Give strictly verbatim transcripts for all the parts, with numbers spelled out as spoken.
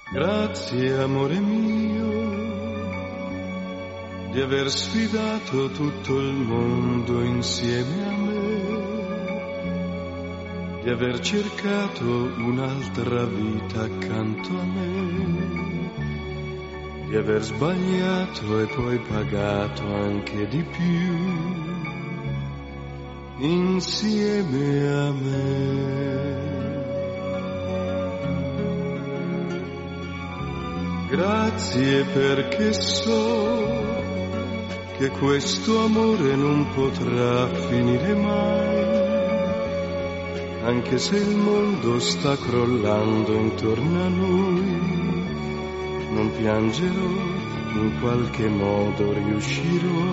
Grazie amore mio di aver sfidato tutto il mondo insieme a me, di aver cercato un'altra vita accanto a me, di aver sbagliato e poi pagato anche di più insieme a me. Grazie perché so che questo amore non potrà finire mai, anche se il mondo sta crollando intorno a noi, non piangerò, in qualche modo riuscirò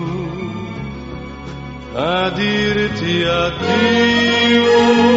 a dirti addio,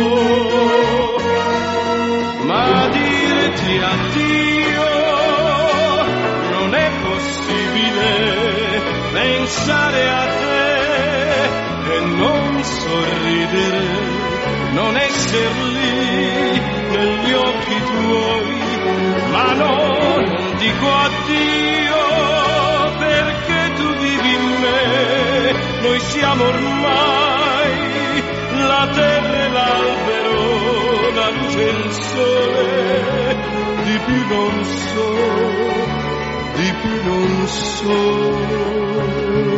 ma a dirti addio non è possibile pensare a te e non sorridere, non esser lì negli occhi tuoi, ma no, non dico addio perché tu vivi in me, noi siamo ormai la terra e l'albero, la luce e il sole, di più non so, di più non so.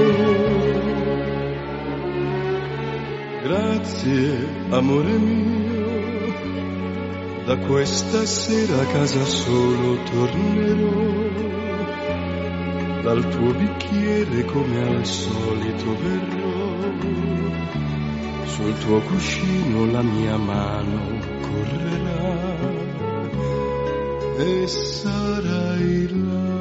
Grazie amore mio, da questa sera a casa solo tornerò, dal tuo bicchiere come al solito verrò, sul tuo cuscino la mia mano correrà e sarai là.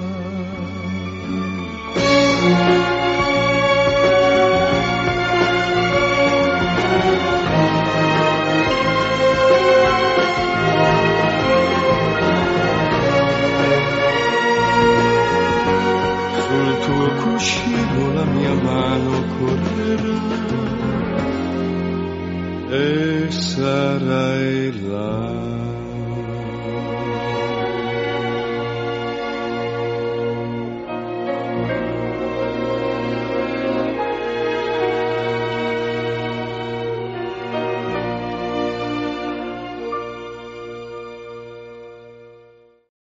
Sul tuo cuscino la mia mano correrà e sarai là.